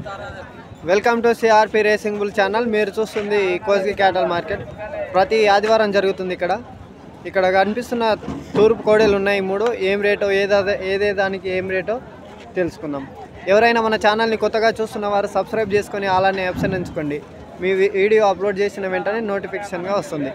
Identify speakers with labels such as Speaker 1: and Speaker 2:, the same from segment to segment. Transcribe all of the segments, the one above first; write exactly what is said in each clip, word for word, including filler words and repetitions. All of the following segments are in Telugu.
Speaker 1: Welcome to CRP racing bull channel. మీరు చూస్తుంది కోస్గి క్యాటల్ మార్కెట్. ప్రతి ఆదివారం జరుగుతుంది ఇక్కడ. ఇక్కడ కనిపిస్తున్న తూర్పు కోడలు ఉన్నాయి మూడు. ఏం రేటో ఏదో ఏదే దానికి ఏం రేటో తెలుసుకుందాం. ఎవరైనా మన ఛానల్ని కొత్తగా చూస్తున్న వారు సబ్స్క్రైబ్ చేసుకొని అలానే ఆప్షన్ ఎంచుకోండి. మీ వీడియో అప్లోడ్ చేసిన వెంటనే నోటిఫికేషన్గా వస్తుంది.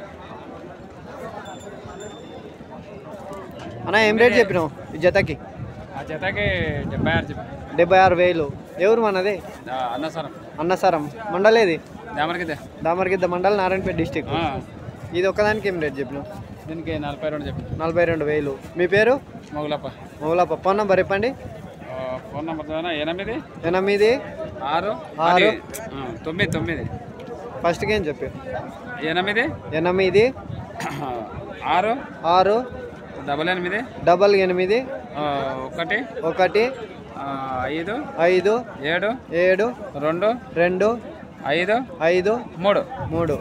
Speaker 1: అన్న ఏం రేట్ చెప్పినావు ఈ జతకి?
Speaker 2: జతకి డెబ్బై ఆరు
Speaker 1: డెబ్బై ఆరు వేలు. ఎవరు మనది?
Speaker 2: అన్నసరం.
Speaker 1: అన్నసరం మండలేది?
Speaker 2: దామరగిద్ద.
Speaker 1: దామరగిద్ద మండల్, నారాయణపేట డిస్టిక్. ఇది ఒక్కదానికి ఏం రేట్ చెప్పినావు?
Speaker 2: దీనికి నలభై రెండు చెప్పి
Speaker 1: నలభై రెండు వేలు. మీ పేరు?
Speaker 2: మొగులప్ప.
Speaker 1: మొగులప్ప. ఫోన్ నెంబర్ చెప్పండి.
Speaker 2: ఫోన్ నెంబర్ ఎనిమిది
Speaker 1: ఎనిమిది
Speaker 2: ఆరు
Speaker 1: ఆరు
Speaker 2: తొమ్మిది తొమ్మిది
Speaker 1: ఫస్ట్కి ఏం చెప్పి
Speaker 2: ఎనిమిది
Speaker 1: ఎనిమిది
Speaker 2: ఆరు
Speaker 1: ఆరు
Speaker 2: డబల్ ఎనిమిది
Speaker 1: డబల్ ఎనిమిది
Speaker 2: ఒకటి
Speaker 1: ఒకటి
Speaker 2: ఐదు
Speaker 1: ఐదు
Speaker 2: ఏడు
Speaker 1: ఏడు
Speaker 2: రెండు
Speaker 1: రెండు
Speaker 2: ఐదు
Speaker 1: ఐదు
Speaker 2: మూడు
Speaker 1: మూడు.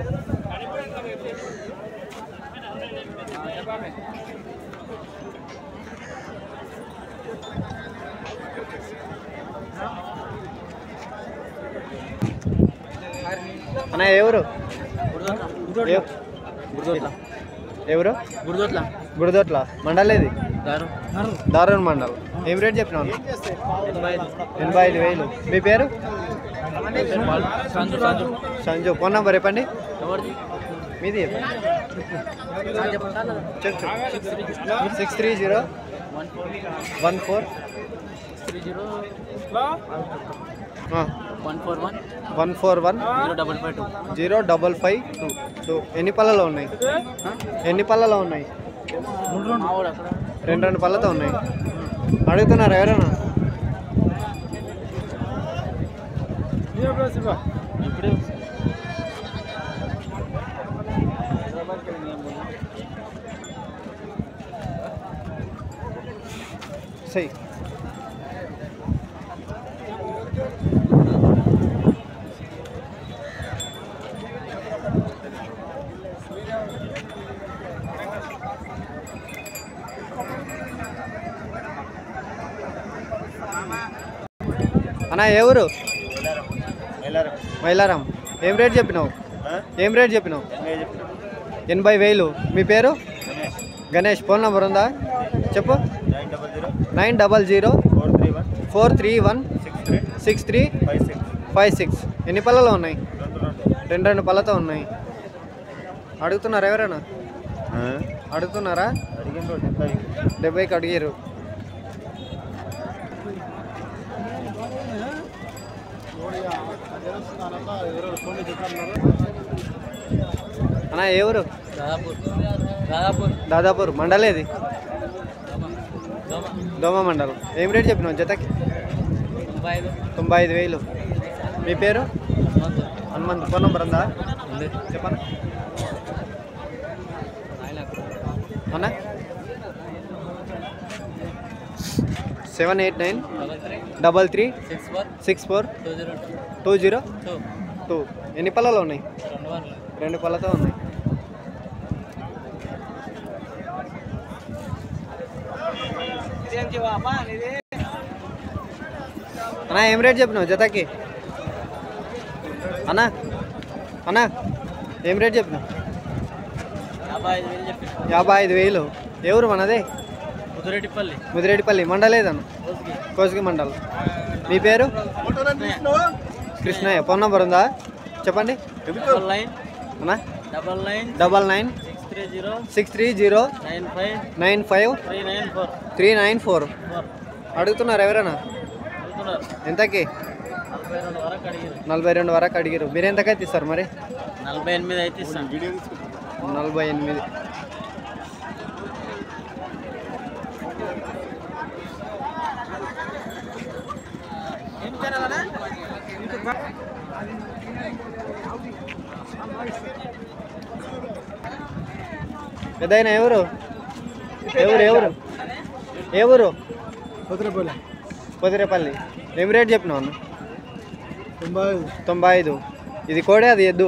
Speaker 1: అన్న ఎవరు ఎవరు?
Speaker 2: గుడిదొట్ల.
Speaker 1: గుడిదొట్ల మండలేది? దారుణ్ మండల్. ఏం రేట్ చెప్పినావు? ఎనభై ఐదు వేలు. మీ పేరు? సంజు. ఫోన్ నెంబర్ చెప్పండి. మీది six three zero one four one four one zero double five two two. ఎన్ని పళ్ళలో ఉన్నాయి? ఎన్ని పళ్ళలో ఉన్నాయి? రెండు రెండు పళ్ళతో ఉన్నాయి. అడుగుతున్నారు ఎవరైనా? సై అన్నా ఎవరు? మైలారం. ఏం రేట్ చెప్పినావు? ఏం రేట్ చెప్పినావు? ఎనభై వేలు. మీ పేరు? గణేష్. ఫోన్ నెంబర్ ఉందా? చెప్పు. Nine double zero four three one six three five six. ఎన్ని పళ్ళలో ఉన్నాయి? రెండు రెండు పళ్ళతో ఉన్నాయి. అడుగుతున్నారా ఎవరైనా? అడుగుతున్నారా? డెబ్బైకి అడిగారు. అన్నా ఎవరు? దాదాపూర్ మండలేది? దోమ మండలం. ఏం రేట్ చెప్పినావు జతకి? తొంభై ఐదు వేలు. మీ పేరు? హనుమంత్. ఫోన్ నెంబర్ ఉందా? చెప్పన్నా అన్నా. Seven eight nine double three six four two zero two. ఎన్ని పళ్ళలో ఉన్నాయి? రెండు పళ్ళతో ఉన్నాయి. అన్నా ఏం రేట్ చెప్పినావు జతకి? అన్నా అన్నా ఏం రేట్ చెప్పినావు? యాభై ఐదు వేలు. ఎవరు మనదే?
Speaker 2: ముదిరెడ్డిపల్లి.
Speaker 1: ముదిరెడ్డిపల్లి మండలేదన్న? కోసిగి మండలం. మీ పేరు? కృష్ణయ్య. ఫోన్ నెంబర్ ఉందా? చెప్పండి. అన్నా
Speaker 2: double nine
Speaker 1: double nine six three zero nine five three nine four. అడుగుతున్నారు ఎవరైనా? ఎంతకి? నలభై రెండు వరకు అడిగారు. మీరు ఎంతకైతే ఇస్తారు మరి?
Speaker 2: నలభై ఎనిమిది అయితే ఇస్తాను.
Speaker 1: నలభై ఎనిమిది. పెద్దయినా ఎవరు? ఎవరు ఎవరు ఎవరు?
Speaker 3: పొద్దురపల్లి.
Speaker 1: పొదిరేపల్లి. ఏం రేట్ చెప్పినావు అన్న?
Speaker 3: తొంభై ఐదు.
Speaker 1: తొంభై ఐదు. ఇది కోడే, అది ఎద్దు.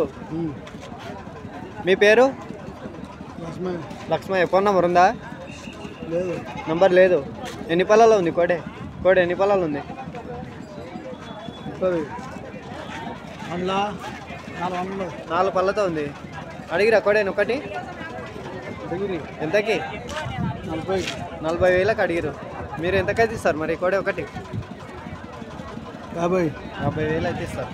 Speaker 1: మీ పేరు?
Speaker 3: లక్ష్మయ్య.
Speaker 1: లక్ష్మయ్య. ఫోన్ నెంబర్ ఉందా?
Speaker 3: లేదు.
Speaker 1: నంబర్ లేదు. ఎన్ని పళ్ళలో ఉంది కోడే? కోడే ఎన్ని పళ్ళలో ఉంది?
Speaker 3: ముప్పై అందులో నాలుగు వందలు
Speaker 1: నాలుగు పళ్ళతో ఉంది. అడిగిరా కొడేను ఒకటి
Speaker 3: డిగ్రీ
Speaker 1: ఎంతకి?
Speaker 3: నలభై
Speaker 1: నలభై వేలకు అడిగిరు. మీరు ఎంతకైతే ఇస్తారు మరి కొడే ఒకటి?
Speaker 3: యాభై
Speaker 1: యాభై వేలు అయితే ఇస్తారు.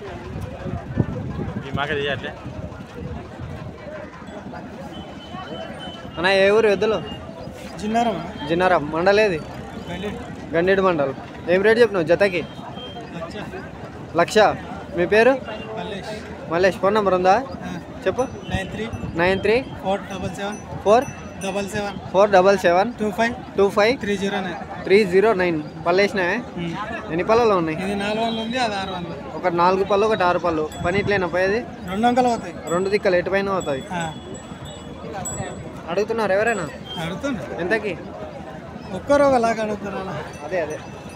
Speaker 1: అన్న ఏ ఊరు ఎద్దులు?
Speaker 3: చిన్నారా
Speaker 1: జిన్నారం మండలేది? గండేడు మండల్. ఏం రేట్ చెప్పినావు జతకి? లక్ష. మీ పేరు? మల్లేష్. ఫోన్ నెంబర్ ఉందా చెప్పు?
Speaker 3: Nine three
Speaker 1: nine three
Speaker 3: four double seven
Speaker 1: four
Speaker 3: double seven
Speaker 1: four double seven
Speaker 3: two five
Speaker 1: two five
Speaker 3: three zero nine
Speaker 1: three zero nine. పళ్ళు వేసినాయా? ఎన్ని పళ్ళలో ఉన్నాయి?
Speaker 3: ఇది నాలుగు వందలు ఉంది, అది ఆరు వందలు.
Speaker 1: ఒకటి నాలుగు పళ్ళు ఒకటి ఆరు పళ్ళు. పని ఇట్లేనా పోయేది?
Speaker 3: రెండు అంకలు అవుతాయి.
Speaker 1: రెండు దిక్కలు ఎటు పైన అవుతాయి. అడుగుతున్నారు ఎవరైనా?
Speaker 3: అడుగుతున్నా
Speaker 1: ఎంతకి?
Speaker 3: ఒక్కరు ఒకలాగా అడుగుతున్నా.
Speaker 1: అదే అదే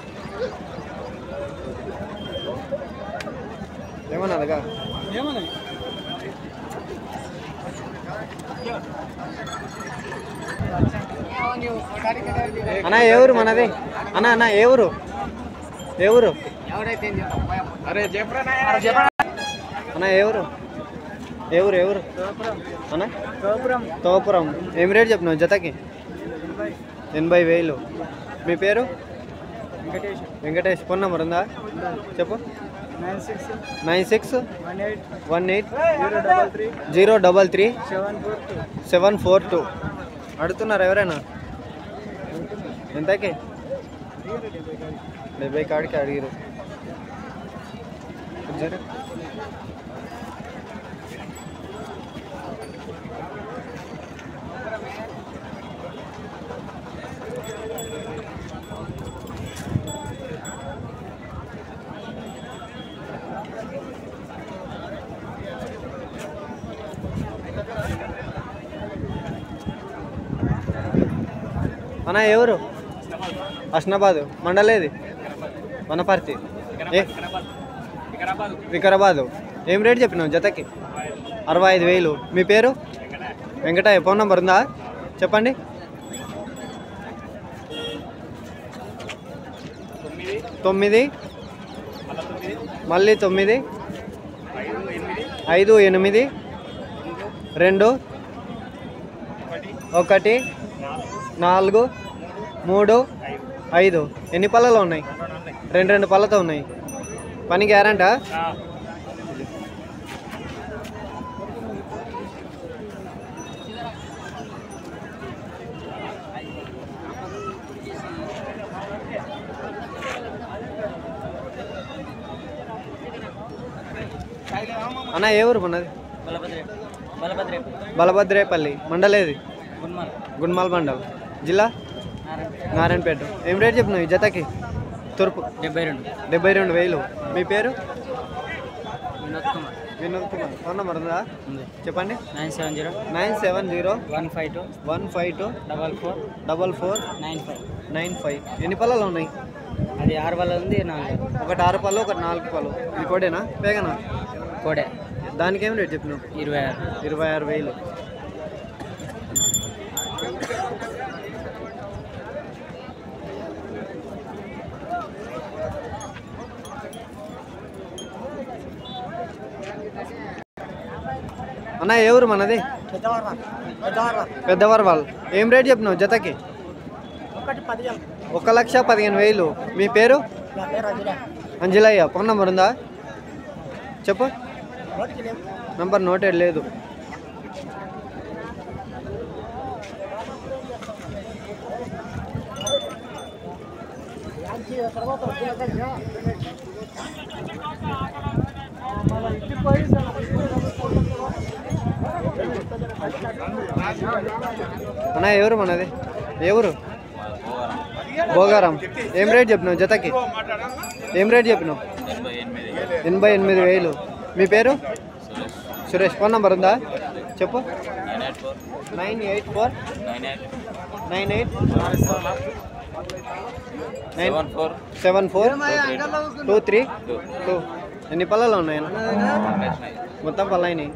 Speaker 1: ఏమన్నా అడగా?
Speaker 3: ఏమన్నా
Speaker 1: అన్న ఏ ఊరు మనది? అన్న అన్న ఏ ఊరు? ఏ ఊరు అన్న? ఏ ఊరు? ఏ ఊరు? ఏ ఊరు అన్న? తోపురం. ఏం రేట్ చెప్పినావు జతకి? ఎనభై వేలు. మీ పేరు? వెంకటేష్. ఫోన్ నెంబర్ ఉందా చెప్పు?
Speaker 3: Nine six
Speaker 1: nine six
Speaker 3: one eight
Speaker 1: one eight
Speaker 3: zero double three
Speaker 1: zero double three
Speaker 3: seven four two.
Speaker 1: Seven four two. అడుగుతున్నారు ఎవరైనా? ఎంతకి? డెబ్బై కాడికి అడిగిరు. అన్న ఎవరు? హస్నాబాద్. మండలేది? వనపర్తి. ఏ వికారాబాదు. ఏం రేట్ చెప్పినావు జతకి? అరవై ఐదు వేలు. మీ పేరు? వెంకటయ్య. ఫోన్ నెంబర్ ఉందా చెప్పండి? తొమ్మిది మళ్ళీ తొమ్మిది ఐదు ఎనిమిది రెండు ఒకటి నాలుగు మూడు ఐదు. ఎన్ని పళ్ళలో ఉన్నాయి? రెండు రెండు పళ్ళతో ఉన్నాయి. పని గ్యారంటా? అన్న ఏ ఊరు మనది? బలభద్రేపల్లి. మండలేది? గున్మాల్ మండల్. జిల్లా? నారాయణపేట. ఏం రేట్ చెప్పినావు ఈ జతకి? తూర్పు.
Speaker 2: డెబ్బై రెండు
Speaker 1: డెబ్బై రెండు వేలు. మీ పేరు?
Speaker 2: వినోద్ కుమార్.
Speaker 1: వినోద్ కుమార్. ఫోన్ నెంబర్ ఉందా
Speaker 2: ఉంది.
Speaker 1: చెప్పండి?
Speaker 2: Nine seven zero
Speaker 1: nine seven zero
Speaker 2: one five two
Speaker 1: one five two
Speaker 2: double four
Speaker 1: double four
Speaker 2: nine five
Speaker 1: nine five. ఎన్ని పళ్ళలో ఉన్నాయి?
Speaker 2: అది ఆరు వల్ల ఉంది, నాలుగు
Speaker 1: ఒకటి ఆరు పళ్ళు ఒకటి నాలుగు పళ్ళు. ఇది కోడేనా పేగనా?
Speaker 2: కోడే.
Speaker 1: దానికి ఏం రేట్ చెప్పినావు?
Speaker 2: ఇరవై ఆరు
Speaker 1: ఇరవై ఆరు వేలు. అన్న ఏ ఊరు మనది? పెద్దవరవాల్. ఏం రేట్ చెప్పినావు జతకి? ఒక లక్ష పదిహేను వేలు. మీ పేరు? అంజలయ్య. ఫోన్ నెంబర్ ఉందా చెప్పు? నంబర్ నోటెడ్ లేదు. అన్న ఎవరు మనది? ఏ ఊరు? భోగారం. ఏం రేట్ చెప్పినావు జతకి? ఏం రేట్ చెప్పినావు? ఎనభై ఎనిమిది వేలు. మీ పేరు? సురేష్. ఫోన్ నెంబర్ ఉందా చెప్పు? Nine eight four nine eight nine seven four two three two. ఎన్ని పళ్ళలో ఉన్నాయి? మొత్తం పళ్ళు అయినాయి.